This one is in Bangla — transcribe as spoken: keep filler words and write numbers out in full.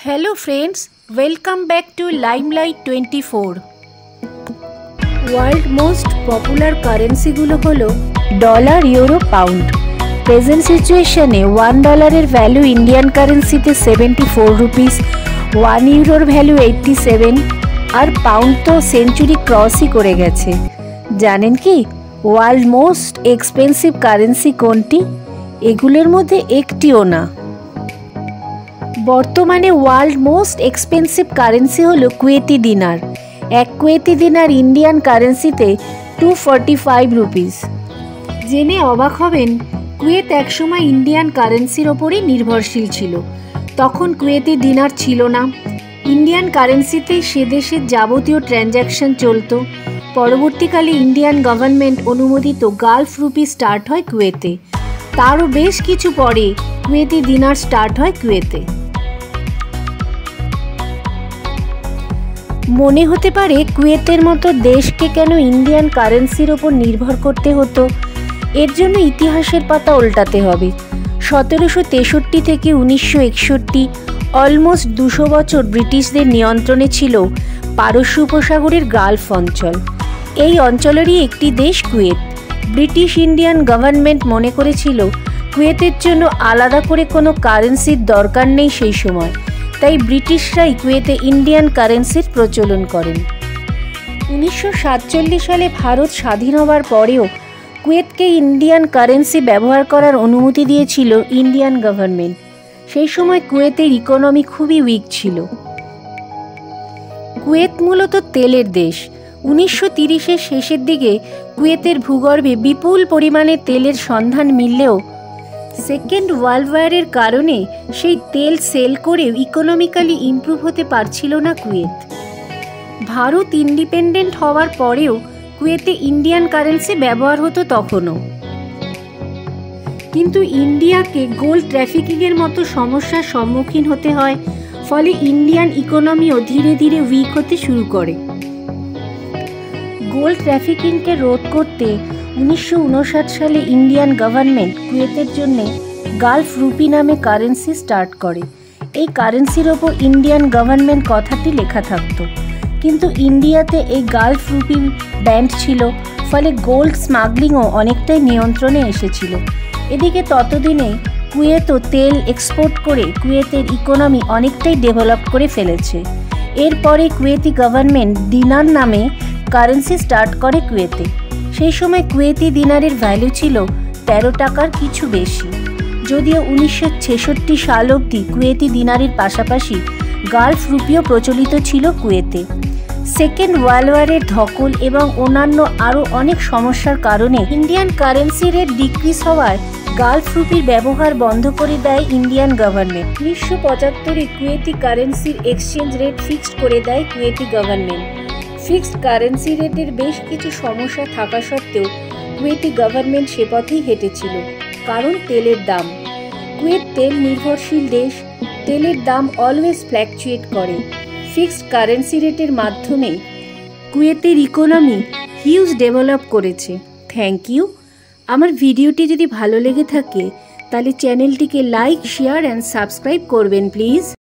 Hello friends, welcome back to Limelight twenty-four. World most popular currency গুলো হলো ডলার, ইউরো, পাউন্ড। প্রেজেন্ট সিচুয়েশনে ওয়ান ডলারের ভ্যালু ইন্ডিয়ান কারেন্সিতে সেভেন্টি ফোর রুপিস, ওয়ান ইউরোর ভ্যালু এইটটি সেভেন, আর পাউন্ড তো সেঞ্চুরি ক্রসই করে গেছে। জানেন কি ওয়ার্ল্ড মোস্ট এক্সপেন্সিভ কারেন্সি কোনটি? এগুলোর মধ্যে একটিও না। বর্তমানে ওয়ার্ল্ড মোস্ট এক্সপেন্সিভ কারেন্সি হলো কুয়েতি দিনার। এক কুয়েতি দিনার ইন্ডিয়ান কারেন্সিতে টু ফর্টি ফাইভ রুপিস। জেনে অবাক হবেন, কুয়েত একসময় ইন্ডিয়ান কারেন্সির ওপরই নির্ভরশীল ছিল। তখন কুয়েতি দিনার ছিল না, ইন্ডিয়ান কারেন্সিতেই সে দেশের যাবতীয় ট্রানজ্যাকশন চলত। পরবর্তীকালে ইন্ডিয়ান গভর্নমেন্ট অনুমোদিত গালফ রুপি স্টার্ট হয় কুয়েতে। তারও বেশ কিছু পরে কুয়েতি দিনার স্টার্ট হয় কুয়েতে। মনে হতে পারে কুয়েতের মতো দেশকে কেন ইন্ডিয়ান কারেন্সির ওপর নির্ভর করতে হতো? এর জন্য ইতিহাসের পাতা উল্টাতে হবে। সতেরোশো তেষট্টি থেকে উনিশশো একষট্টি অলমোস্ট দুশো বছর ব্রিটিশদের নিয়ন্ত্রণে ছিল পারস্য উপসাগরের গালফ অঞ্চল। এই অঞ্চলেরই একটি দেশ কুয়েত। ব্রিটিশ ইন্ডিয়ান গভর্নমেন্ট মনে করেছিল কুয়েতের জন্য আলাদা করে কোনো কারেন্সির দরকার নেই সেই সময়, তাই ব্রিটিশরাই কুয়েতে ইন্ডিয়ান কারেন্সির প্রচলন করেন। উনিশশো সাতচল্লিশ সালে ভারত স্বাধীন হওয়ার পরেও কুয়েতকে ইন্ডিয়ান কারেন্সি ব্যবহার করার অনুমতি দিয়েছিল ইন্ডিয়ান গভর্নমেন্ট। সেই সময় কুয়েতের ইকোনমি খুবই উইক ছিল। কুয়েত মূলত তেলের দেশ। উনিশশো তিরিশের শেষের দিকে কুয়েতের ভূগর্ভে বিপুল পরিমাণে তেলের সন্ধান মিললেও সেকেন্ড ওয়ার্ল্ড ওয়ারের কারণে সেই তেল সেল করেও ইকোনমিক্যালি ইমপ্রুভ হতে পারছিল না কুয়েত। ভারত ইন্ডিপেন্ডেন্ট হওয়ার পরেও কুয়েতে ইন্ডিয়ান কারেন্সি ব্যবহার হতো তখনও। কিন্তু ইন্ডিয়াকে গোল্ড ট্রাফিকিংয়ের মতো সমস্যার সম্মুখীন হতে হয়, ফলে ইন্ডিয়ান ইকোনমিও ধীরে ধীরে উইক হতে শুরু করে। গোল্ড ট্রাফিকিংকে রোধ করতে উনিশশো উনষাট সালে ইন্ডিয়ান গভর্নমেন্ট কুয়েতের জন্য গালফ রুপি নামে কারেন্সি স্টার্ট করে। এই কারেন্সির ওপর ইন্ডিয়ান গভর্নমেন্ট কথাটি লেখা থাকতো, কিন্তু ইন্ডিয়াতে এই গালফ রুপি ব্যান্ড ছিল, ফলে গোল্ড স্মাগলিংও অনেকটাই নিয়ন্ত্রণে এসেছিল। এদিকে ততদিনে কুয়েতও তেল এক্সপোর্ট করে কুয়েতের ইকোনমি অনেকটাই ডেভেলপ করে ফেলেছে। এরপরে কুয়েতি গভর্নমেন্ট দিনার নামে কারেন্সি স্টার্ট করে কুয়েতে। সেই সময় কুয়েতি দিনারের ভ্যালু ছিল তেরো টাকার কিছু বেশি। যদিও উনিশশো ছেষট্টি সাল অবধি কুয়েতি দিনারের পাশাপাশি গালফ রুপিও প্রচলিত ছিল কুয়েতে। সেকেন্ড ওয়ার্ল্ড ওয়ারের ধকল এবং অন্যান্য আরও অনেক সমস্যার কারণে ইন্ডিয়ান কারেন্সি রেট ডিক্রিজ হওয়ায় গালফ রুপির ব্যবহার বন্ধ করে দেয় ইন্ডিয়ান গভর্নমেন্ট। উনিশশো পঁচাত্তরে কুয়েতি কারেন্সির এক্সচেঞ্জ রেট ফিক্সড করে দেয় কুয়েতি গভর্নমেন্ট। ফিক্সড কারেন্সি রেটের বেশ কিছু সমস্যা থাকা সত্ত্বেও কুয়েতি গভর্নমেন্ট সে পথেই হেঁটেছিল, কারণ তেলের দাম। কুয়েত তেল নির্ভরশীল দেশ, তেলের দাম অলওয়েজ ফ্ল্যাকচুয়েট করে। ফিক্সড কারেন্সি রেটের মাধ্যমে কুয়েতের ইকোনমি হিউজ ডেভেলপ করেছে। Thank you. আমার ভিডিওটি যদি ভালো লেগে থাকে তাহলে চ্যানেলটিকে লাইক, শেয়ার অ্যান্ড সাবস্ক্রাইব করবেন প্লিজ।